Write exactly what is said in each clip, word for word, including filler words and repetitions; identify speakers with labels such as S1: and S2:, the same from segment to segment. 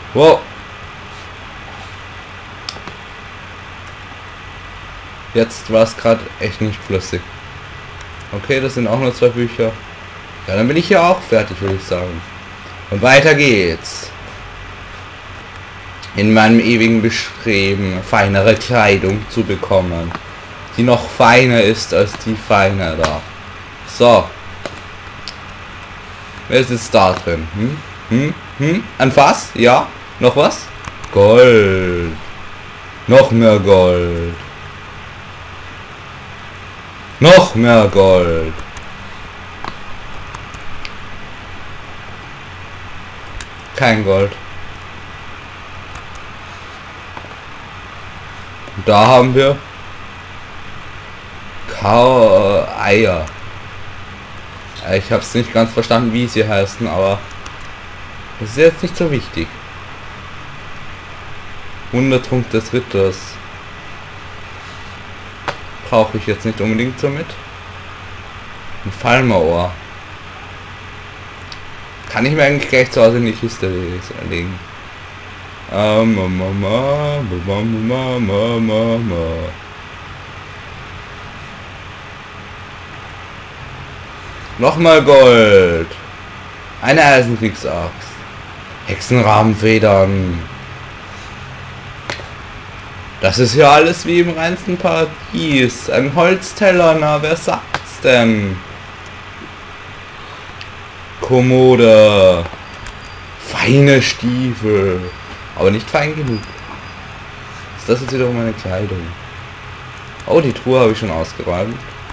S1: Wow. Jetzt war es gerade echt nicht flüssig. Okay, das sind auch nur zwei Bücher. Ja, dann bin ich hier auch fertig, würde ich sagen. Und weiter geht's. In meinem ewigen Bestreben, feinere Kleidung zu bekommen. Die noch feiner ist als die feine da. So. Wer ist jetzt da drin? Hm? Hm? Hm? Ein Fass? Ja? Noch was? Gold. Noch mehr Gold. Noch mehr Gold. Kein Gold. Und da haben wir Kau äh, Eier. Ich habe es nicht ganz verstanden, wie sie heißen, aber das ist jetzt nicht so wichtig. Wundertrunk des Ritters. Brauche ich jetzt nicht unbedingt so mit. Ein Falmerohr. Kann ich mir eigentlich gleich zu Hause in die Kiste legen. Ähm, Mama, Mama, Mama, Mama. Nochmal Gold. Eine Eisenkriegsaxt. Hexenrahmenfedern. Das ist ja alles wie im reinsten Paradies. Ein Holzteller, na, wer sagt's denn? Kommode. Feine Stiefel. Aber nicht fein genug. Ist das jetzt wiederum meine Kleidung? Oh, die Truhe habe ich schon ausgeräumt.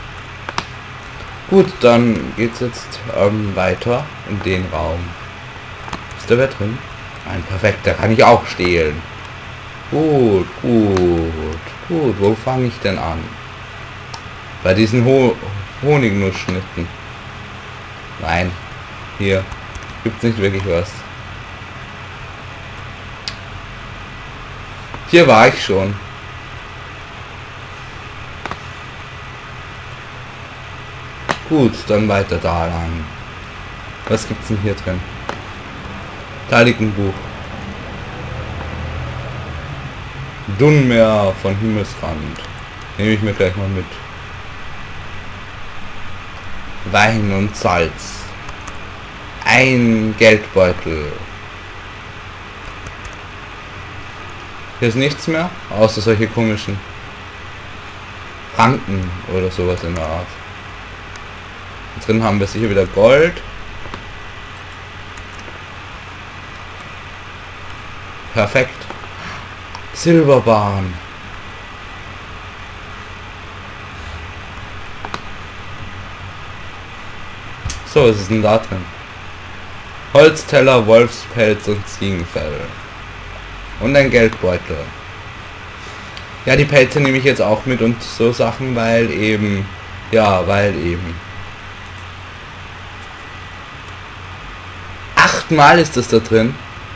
S1: Gut, dann geht's jetzt ähm, weiter in den Raum. Ist da wer drin? Ein perfekt, da kann ich auch stehlen. Gut, gut, gut. Wo fange ich denn an? Bei diesen Ho Honignussschnitten. Nein, hier gibt's nicht wirklich was. Hier war ich schon. Gut, dann weiter da lang. Was gibt's denn hier drin? Da liegt ein Buch. Dunmer von Himmelsrand. Nehme ich mir gleich mal mit. Wein und Salz. Ein Geldbeutel. Hier ist nichts mehr, außer solche komischen Ranken oder sowas in der Art. Da drin haben wir sicher wieder Gold. Perfekt. Silberbahn. So, was ist denn da drin? Holzteller, Wolfspelz und Ziegenfell. Und ein Geldbeutel. Ja, die Pelze nehme ich jetzt auch mit und so Sachen, weil eben... Ja, weil eben... Achtmal ist das da drin.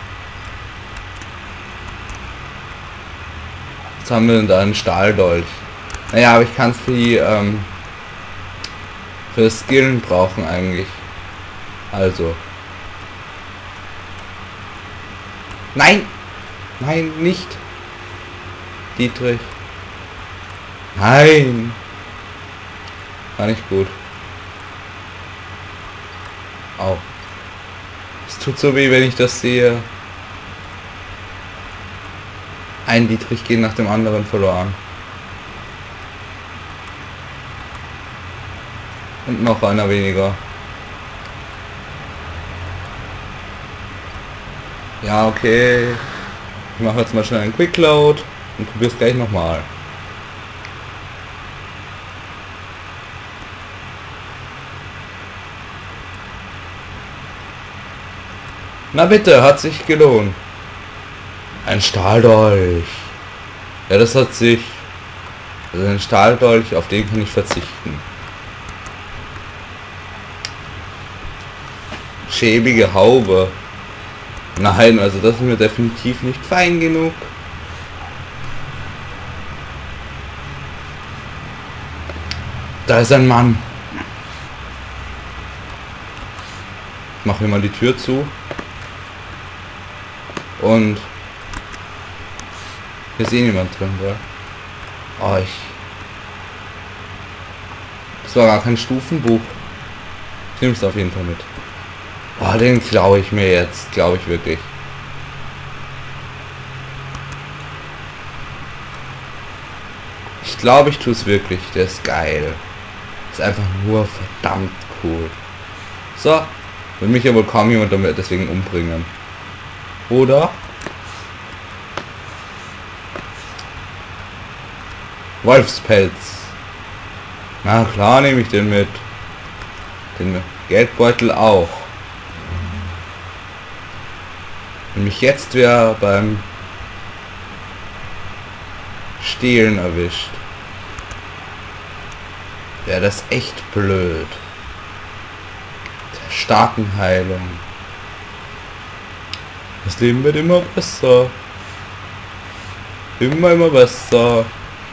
S1: Was haben wir denn da? Einen Stahldolch. Naja, aber ich kann es für die, ähm... für das Skillen brauchen eigentlich. Also... Nein! Nein, nicht! Dietrich. Nein! War nicht gut. Au. Es tut so weh, wenn ich das sehe. Ein Dietrich geht nach dem anderen verloren. Und noch einer weniger. Ja, okay. Ich mache jetzt mal schnell einen Quick Load und probiere es gleich nochmal. Na bitte, hat sich gelohnt. Ein Stahldolch. Ja, das hat sich... Also ein Stahldolch, auf den kann ich verzichten. Schäbige Haube. Nein, also das ist mir definitiv nicht fein genug. Da ist ein Mann. Mach mir mal die Tür zu. Und hier ist eh niemand drin, oder? Oh, ich... Das war gar kein Stufenbuch. Ich nehme es auf jeden Fall mit. Oh, den klaue ich mir jetzt, glaube ich wirklich. Ich glaube, ich tue es wirklich. Der ist geil. Ist einfach nur verdammt cool. So. Will mich ja wohl kaum jemand damit deswegen umbringen. Oder? Wolfspelz. Na klar, nehme ich den mit. Den Geldbeutel auch. Wenn mich jetzt wer beim Stehlen erwischt, wäre das echt blöd. Der starken Heilung. Das Leben wird immer besser. Immer, immer besser.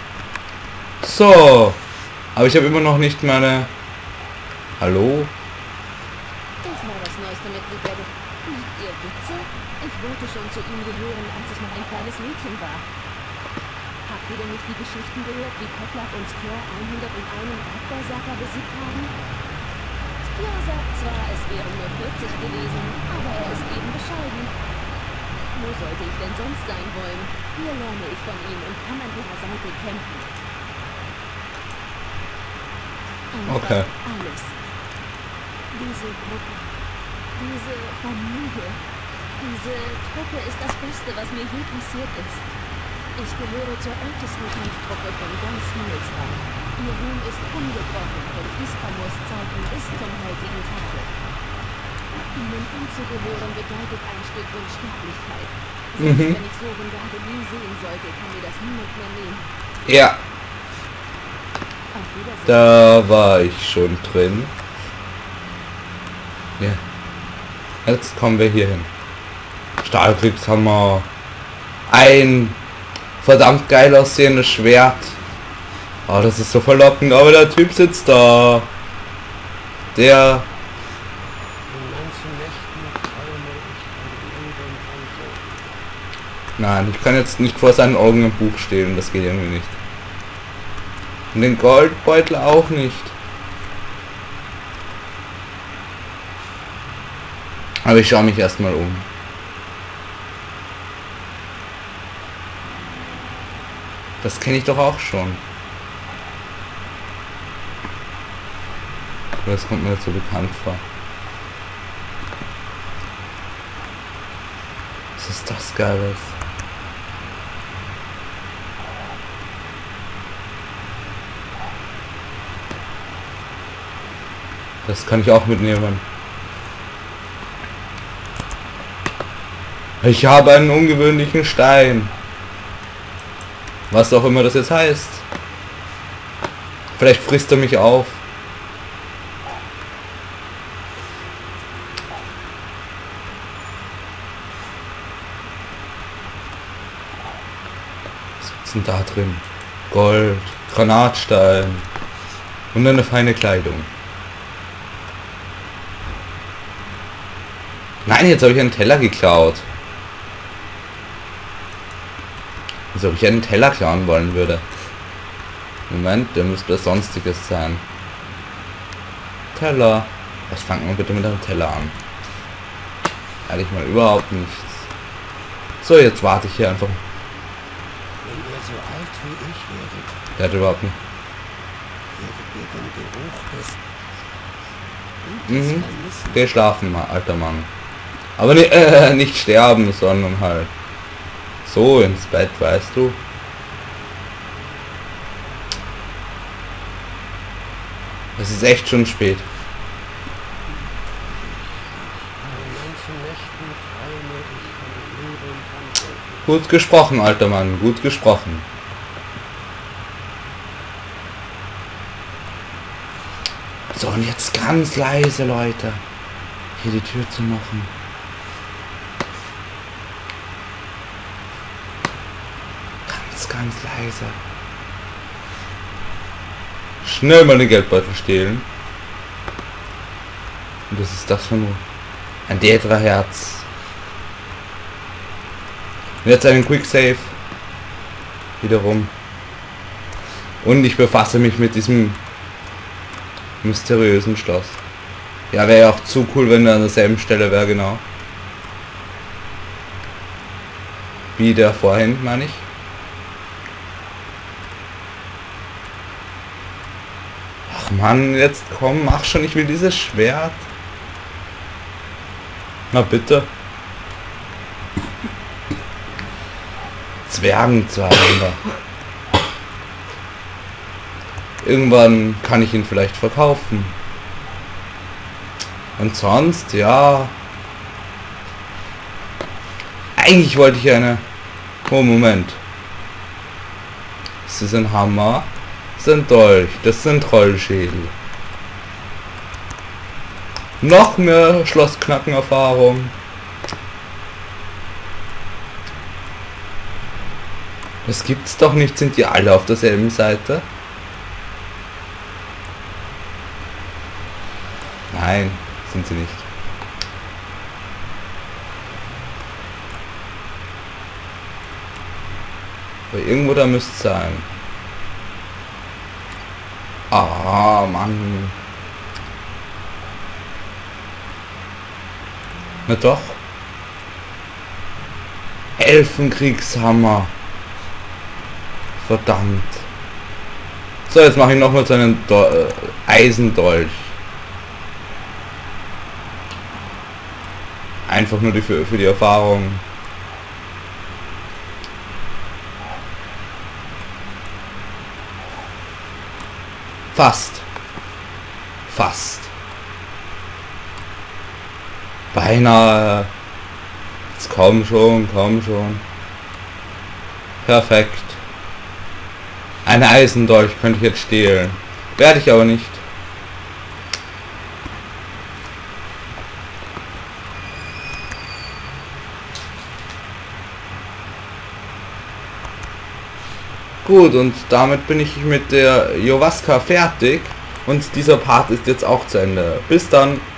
S1: So. Aber ich habe immer noch nicht meine... Hallo?
S2: Das war das neueste Mitglied der... Ihr Witze? Ich wollte schon zu ihm gehören, als ich noch ein kleines Mädchen war. Habt ihr denn nicht die Geschichten gehört, wie Petlach und Skjor hunderteins Erdbeersacker besiegt haben? Skjor sagt zwar, es wären nur vierzig gewesen, aber er ist eben bescheiden. Wo sollte ich denn sonst sein wollen? Hier lerne ich von ihm und kann an ihrer Seite kämpfen. Einfach
S1: Okay.
S2: alles. Diese Gruppe, diese Familie, diese Truppe ist das Beste, was mir je passiert ist. Ich gehöre zur ältesten Kampftruppe von ganz Himmelsraum. Ihr Ruhm ist ungebrochen von Iskamos Zeiten bis zum heutigen Tage. Ihnen anzugehören bedeutet ein Stück Unsterblichkeit. Selbst
S1: Mhm.
S2: wenn ich so Rengarde nie sehen sollte, kann mir das niemand mehr nehmen.
S1: Ja,
S2: Auf Wiedersehen.
S1: da war ich schon drin. Ja. Jetzt kommen wir hier hin. Stahlkriegshammer. Ein verdammt geil aussehendes Schwert. Oh, das ist so verlockend, aber der Typ sitzt da. Der... Nein, ich kann jetzt nicht vor seinen Augen im Buch stehen, das geht irgendwie nicht. Und den Goldbeutel auch nicht. Aber ich schaue mich erstmal um. Das kenne ich doch auch schon. Das kommt mir jetzt so bekannt vor. Was ist das Geiles? Das kann ich auch mitnehmen. Ich habe einen ungewöhnlichen Stein. Was auch immer das jetzt heißt. Vielleicht frisst er mich auf. Was gibt's denn da drin? Gold, Granatstein und eine feine Kleidung. Nein, jetzt habe ich einen Teller geklaut. Als ob ich einen Teller klauen wollen würde. Moment, der müsste das Sonstiges sein. Teller. Was fangen wir bitte mit einem Teller an? Ehrlich mal überhaupt nichts. So, jetzt warte ich hier einfach.
S3: Wenn ihr so alt wie ich werdet,
S1: Der hat überhaupt nicht.
S3: werdet ihr den Geruch des
S1: Mhm.
S3: Vermissen.
S1: Geh schlafen, ma- alter Mann. Aber ne, äh, nicht sterben, sondern halt so ins Bett, weißt du. Es ist echt schon spät.
S3: An manchen Nächten träume ich von Leben von Wolken.
S1: Gut gesprochen, alter Mann, gut gesprochen. So, und jetzt ganz leise, Leute. Hier die Tür zu machen. Ganz, ganz leise. Schnell mal den Geldbeutel stehlen. Und das ist das von ein Dedra-Herz. Jetzt einen Quick Save. Wiederum. Und ich befasse mich mit diesem mysteriösen Schloss. Ja, wäre ja auch zu cool, wenn er an derselben Stelle wäre, genau. Wie der vorhin, meine ich. Ach Mann, jetzt komm, mach schon, ich will dieses Schwert. Na bitte. Zwergen zweihundert. Irgendwann kann ich ihn vielleicht verkaufen. Und sonst, ja. Eigentlich wollte ich eine... Oh, Moment. Das ist ein Hammer. Das ist ein Dolch. Das ist ein Trollschädel. Noch mehr Schlossknacken-Erfahrung. Das gibt's doch nicht. Sind die alle auf derselben Seite? Nein, sind sie nicht. Aber irgendwo da müsste es sein. Ah, Mann. Na doch. Elfenkriegshammer. Verdammt. So, jetzt mache ich nochmal so einen Do äh, Eisendolch. Einfach nur die für, für die Erfahrung. Fast. Fast. Beinahe. Jetzt komm schon, komm schon. Perfekt. Ein Eisendolch könnte ich jetzt stehlen. Werde ich aber nicht. Gut, und damit bin ich mit der Jowaska fertig. Und dieser Part ist jetzt auch zu Ende. Bis dann.